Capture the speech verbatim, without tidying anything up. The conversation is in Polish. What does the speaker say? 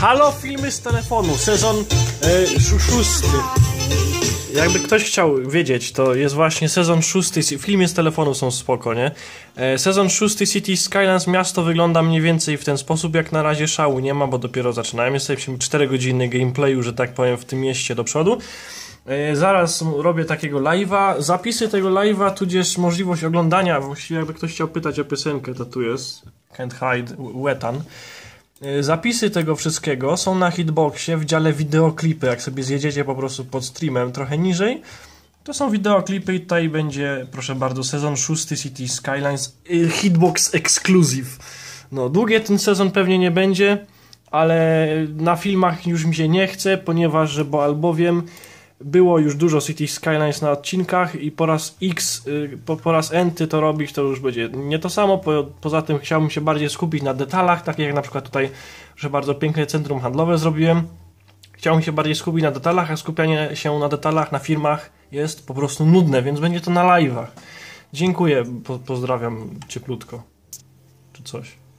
Halo, filmy z telefonu, sezon e, szósty. Jakby ktoś chciał wiedzieć, to jest właśnie sezon szósty, filmy z telefonu są spoko, nie? E, sezon szósty City Skylines, miasto wygląda mniej więcej w ten sposób, jak na razie szału nie ma, bo dopiero zaczynałem. Jesteśmy cztery godziny gameplayu, że tak powiem, w tym mieście do przodu. E, zaraz robię takiego live'a, zapisy tego live'a, tudzież możliwość oglądania, właściwie jakby ktoś chciał pytać o piosenkę, to tu jest Can't Hide, Wetan. Zapisy tego wszystkiego są na Hitboxie w dziale wideoklipy. Jak sobie zjedziecie po prostu pod streamem trochę niżej, to są wideoklipy i tutaj będzie, proszę bardzo, sezon szósty City Skylines Hitbox Exclusive. No, długie ten sezon pewnie nie będzie, ale na filmach już mi się nie chce, ponieważ, że bo albowiem było już dużo City Skylines na odcinkach i po raz X, po, po raz N ty to robić, to już będzie nie to samo. Po, poza tym chciałbym się bardziej skupić na detalach, takie jak na przykład tutaj, że bardzo piękne centrum handlowe zrobiłem. Chciałbym się bardziej skupić na detalach, a skupianie się na detalach na filmach jest po prostu nudne, więc będzie to na live'ach. Dziękuję, po, pozdrawiam cieplutko. Czy coś.